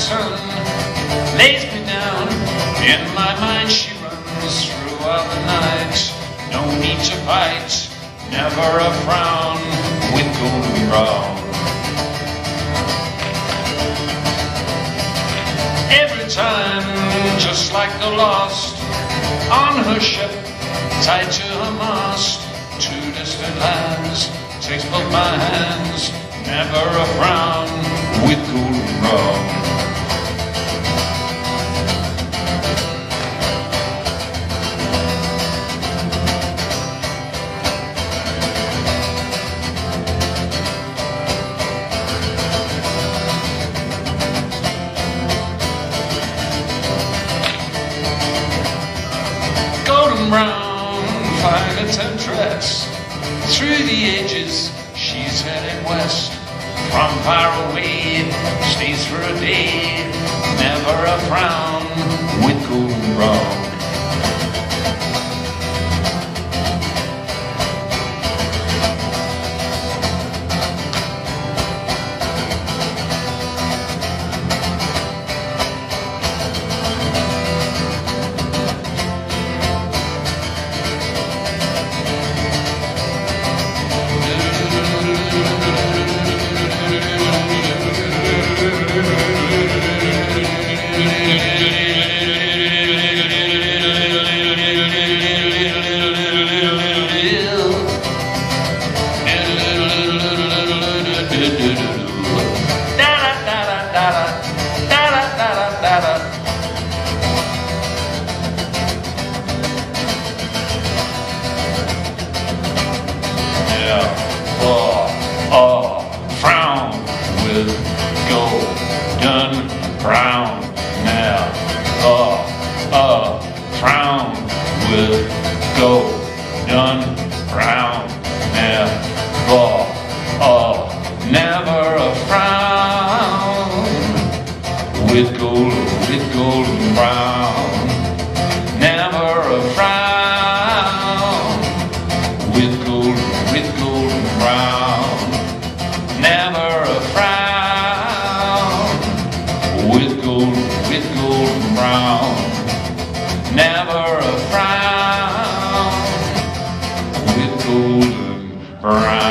sun lays me down. In my mind she runs throughout the night. No need to fight, never a frown, with golden brown. Every time, just like the lost, on her ship, tied to her mast, to distant lands, takes both my hands, never a frown, with golden brown. Brown, fine a temptress, through the ages she's heading west. From far away, stays for a day, never a frown, with golden brown. Frown with golden brown. Now, frown with golden brown. Now, never a frown with golden brown. Never a frown with golden brown. Never a frown with golden brown. Never a frown with golden brown.